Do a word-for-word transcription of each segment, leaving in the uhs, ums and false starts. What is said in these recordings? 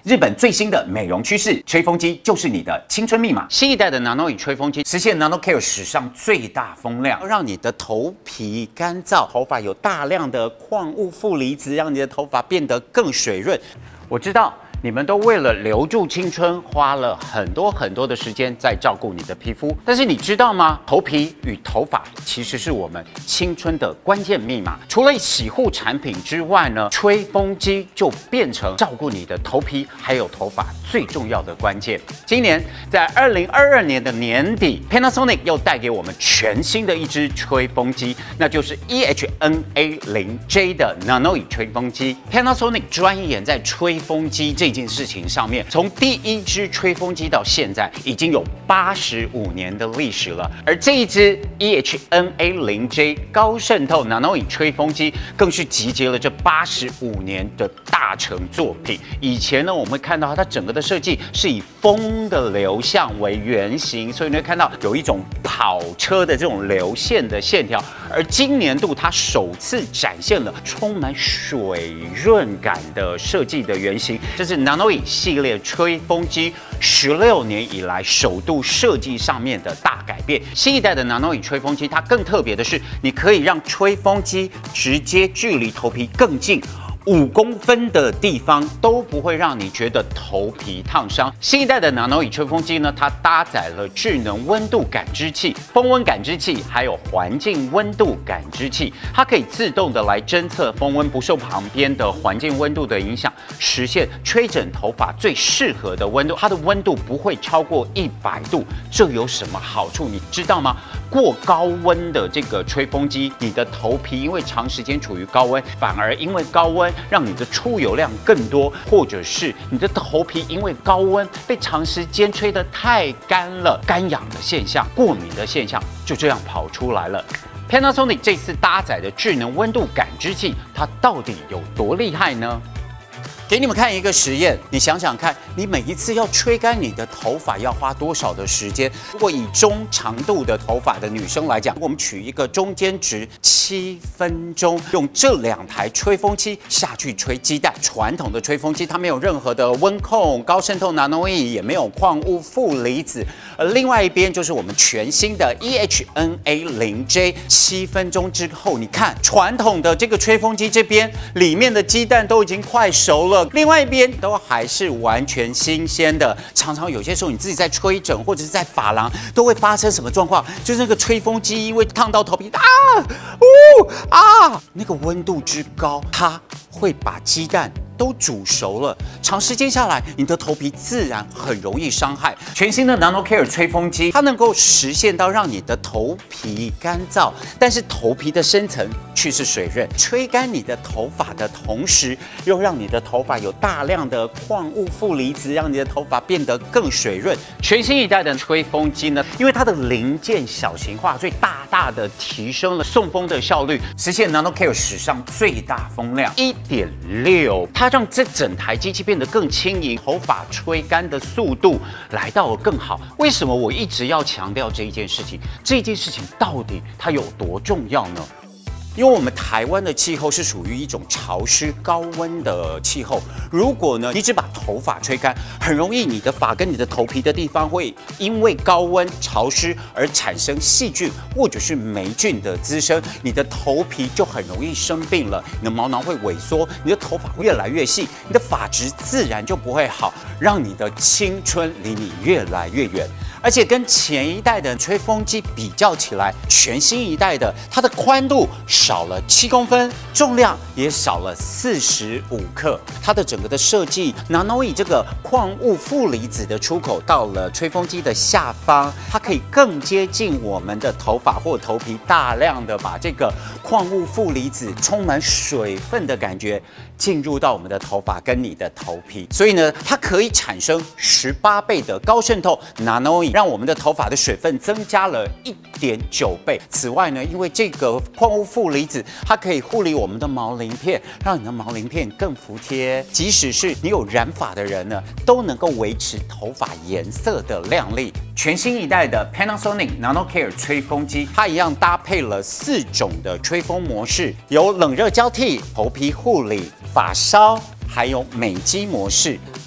日本最新的美容趋势，吹风机就是你的青春密码。新一代的 Nano 吹风机实现 Nano Care 史上最大风量，让你的头皮干燥，头发有大量的矿物负离子，让你的头发变得更水润。我知道。 你们都为了留住青春，花了很多很多的时间在照顾你的皮肤。但是你知道吗？头皮与头发其实是我们青春的关键密码。除了洗护产品之外呢，吹风机就变成照顾你的头皮还有头发最重要的关键。今年在二零二二年的年底 ，Panasonic 又带给我们全新的一支吹风机，那就是 E H N A 零 J 的 Nano 吹风机。Panasonic 专研在吹风机这 这件事情上面，从第一支吹风机到现在，已经有八十五年的历史了。而这一支 E H N A 零 J 高渗透 Nano 吹风机，更是集结了这八十五年的大成作品。以前呢，我们会看到它整个的设计是以风的流向为原型，所以你会看到有一种跑车的这种流线的线条。而今年度它首次展现了充满水润感的设计的原型，这是 Nano 系列吹风机十六年以来首度设计上面的大改变。新一代的 Nano 吹风机，它更特别的是，你可以让吹风机直接距离头皮更近。 五公分的地方都不会让你觉得头皮烫伤。新一代的 Nano 吹风机呢，它搭载了智能温度感知器、风温感知器，还有环境温度感知器。它可以自动的来侦测风温，不受旁边的环境温度的影响，实现吹整头发最适合的温度。它的温度不会超过一百度，这有什么好处？你知道吗？过高温的这个吹风机，你的头皮因为长时间处于高温，反而因为高温 让你的出油量更多，或者是你的头皮因为高温被长时间吹得太干了，干痒的现象、过敏的现象就这样跑出来了。Panasonic 这次搭载的智能温度感知器，它到底有多厉害呢？ 给你们看一个实验，你想想看，你每一次要吹干你的头发要花多少的时间？如果以中长度的头发的女生来讲，我们取一个中间值七分钟，用这两台吹风机下去吹鸡蛋。传统的吹风机它没有任何的温控、高渗透 Nano 也没有矿物负离子。而另外一边就是我们全新的 E H N A 零 J， 七分钟之后，你看传统的这个吹风机这边里面的鸡蛋都已经快熟了。 另外一边都还是完全新鲜的，常常有些时候你自己在吹整或者是在发廊，都会发生什么状况？就是那个吹风机因为烫到头皮啊，呜啊，那个温度之高，它会把鸡蛋 都煮熟了，长时间下来，你的头皮自然很容易伤害。全新的 Nano Care 吹风机，它能够实现到让你的头皮干燥，但是头皮的深层却是水润，吹干你的头发的同时，又让你的头发有大量的矿物负离子，让你的头发变得更水润。全新一代的吹风机呢，因为它的零件小型化，所以大大的提升了送风的效率，实现 Nano Care 史上最大风量 一点六。 它让这整台机器变得更轻盈，头发吹干的速度来到了更好。为什么我一直要强调这一件事情？这件事情到底它有多重要呢？ 因为我们台湾的气候是属于一种潮湿高温的气候，如果呢你只把头发吹干，很容易你的发跟你的头皮的地方会因为高温潮湿而产生细菌或者是霉菌的滋生，你的头皮就很容易生病了，你的毛囊会萎缩，你的头发会越来越细，你的发质自然就不会好，让你的青春离你越来越远。 而且跟前一代的吹风机比较起来，全新一代的它的宽度少了七公分，重量也少了四十五克。它的整个的设计 ，Nano 这个矿物负离子的出口到了吹风机的下方，它可以更接近我们的头发或头皮，大量的把这个矿物负离子充满水分的感觉进入到我们的头发跟你的头皮，所以呢，它可以产生十八倍的高渗透 Nano 让我们的头发的水分增加了 一点九倍。此外呢，因为这个矿物负离子，它可以护理我们的毛鳞片，让你的毛鳞片更服帖。即使是你有染发的人呢，都能够维持头发颜色的亮丽。全新一代的 Panasonic Nano Care 吹风机，它一样搭配了四种的吹风模式，有冷热交替、头皮护理、发梢，还有美肌模式。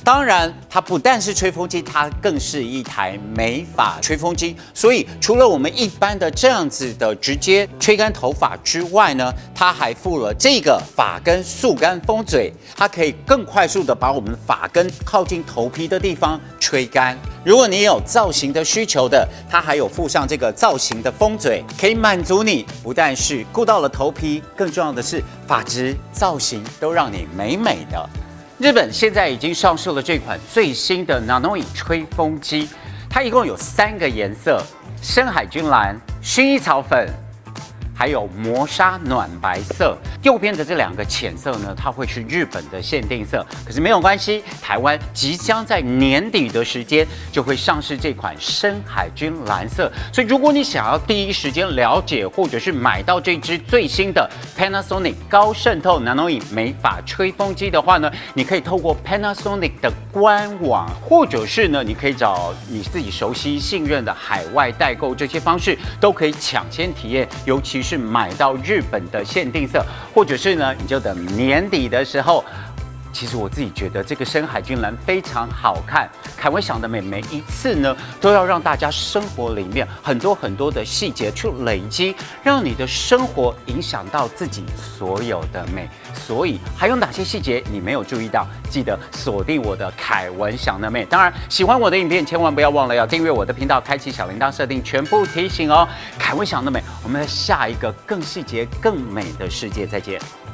当然，它不但是吹风机，它更是一台美发吹风机。所以，除了我们一般的这样子的直接吹干头发之外呢，它还附了这个发根速干风嘴，它可以更快速的把我们的发根靠近头皮的地方吹干。如果你有造型的需求的，它还有附上这个造型的风嘴，可以满足你不但是顾到了头皮，更重要的是发质造型都让你美美的。日本现在已经上市了这款最新的 Nanoi 吹风机，它一共有三个颜色：深海军蓝、薰衣草粉，还有磨砂暖白色。右边的这两个浅色呢，它会是日本的限定色，可是没有关系，台湾即将在年底的时间就会上市这款深海军蓝色。所以如果你想要第一时间了解或者是买到这支最新的 Panasonic 高渗透 Nanoi 美发吹风机的话呢，你可以透过 Panasonic 的官网，或者是呢，你可以找你自己熟悉信任的海外代购，这些方式都可以抢先体验，尤其是买到日本的限定色，或者是呢，你就等年底的时候。其实我自己觉得这个深海军蓝非常好看。凯文想的美，每一次呢都要让大家生活里面很多很多的细节去累积，让你的生活影响到自己所有的美。所以还有哪些细节你没有注意到？记得锁定我的凯文想的美。当然，喜欢我的影片，千万不要忘了要订阅我的频道，开启小铃铛，设定全部提醒哦。凯文想的美，我们在下一个更细节、更美的世界再见。